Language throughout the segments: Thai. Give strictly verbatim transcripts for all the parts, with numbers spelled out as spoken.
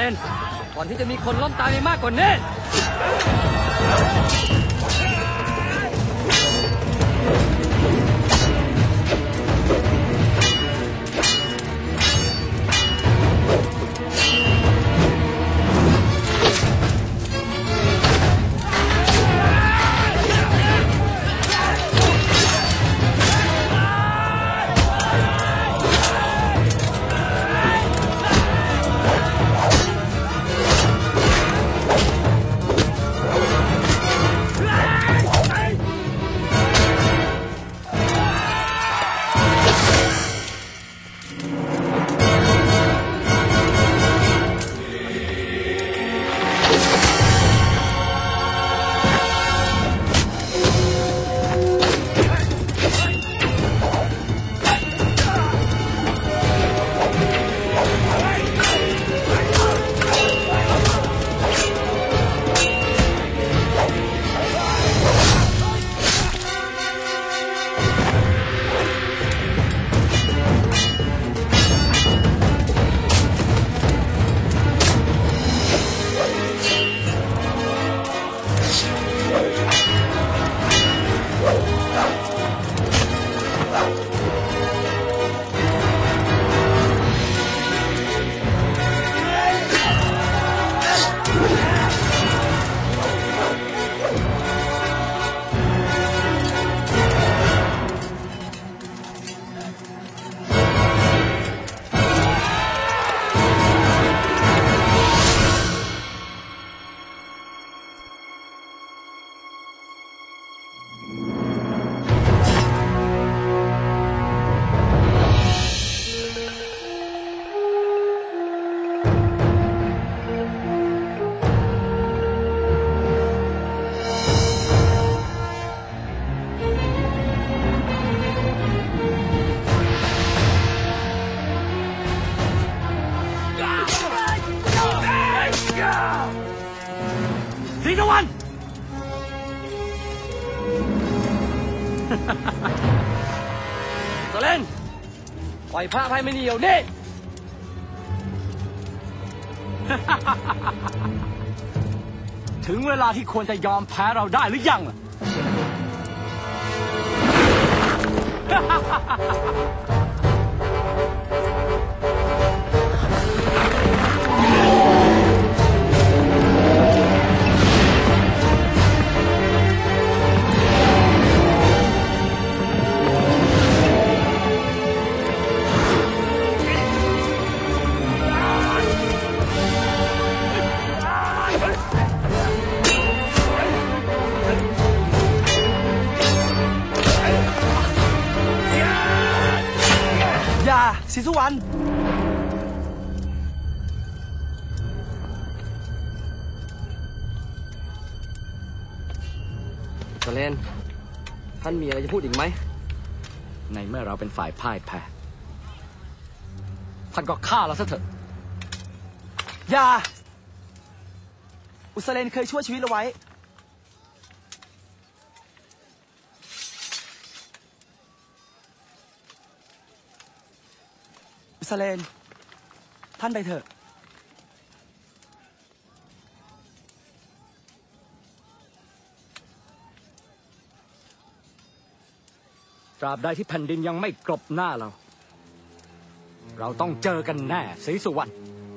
นก่อนที่จะมีคนล้มตายไปมากกว่านี้สีตะวันโซเลนปล่อยพระอภัยไม่เดียวนี่ถึงเวลาที่ควรจะยอมแพ้เราได้หรือยังล่ะศรีสุวรรณโซเลนท่านมีอะไรจะพูดอีกไหมในเมื่อเราเป็นฝ่ายพ่ายแพ้ท่านก็ฆ่าเราซะเถอะอย่าอุสเลนเคยช่วยชีวิตเราไว้อุสเลนท่านไปเถอะตราบใดที่แผ่นดินยังไม่กลบหน้าเราเราต้องเจอกันแน่ศรีสุวรรณ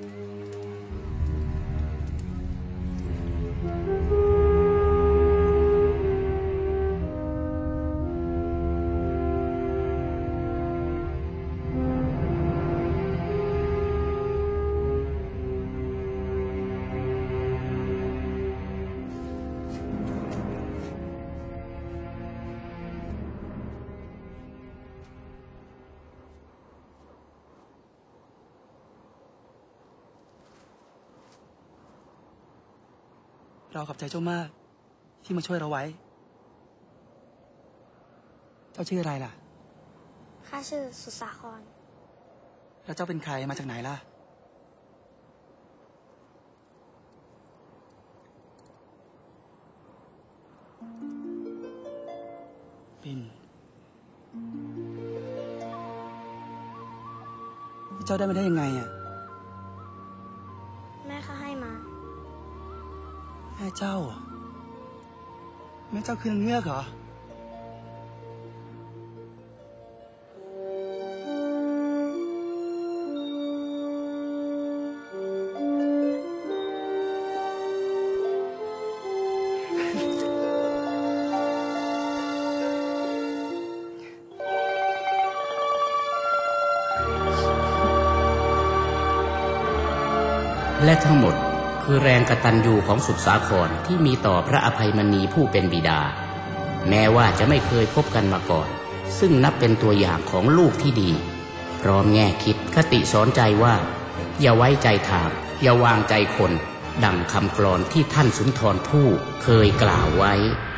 เราขอบใจเจ้ามากที่มาช่วยเราไว้เจ้าชื่ออะไรล่ะข้าชื่อสุสาครแล้วเจ้าเป็นใครมาจากไหนล่ะปิ่นเจ้าได้มาได้ยังไงอ่ะแม่แม่เจ้า แม่เจ้าคือนางเงือกเหรอและทั้งหมดคือแรงกตัญญูของสุดสาครที่มีต่อพระอภัยมณีผู้เป็นบิดาแม้ว่าจะไม่เคยพบกันมาก่อนซึ่งนับเป็นตัวอย่างของลูกที่ดีพร้อมแง่คิดคติสอนใจว่าอย่าไว้ใจทางอย่าวางใจคนดังคำกลอนที่ท่านสุนทรภู่เคยกล่าวไว้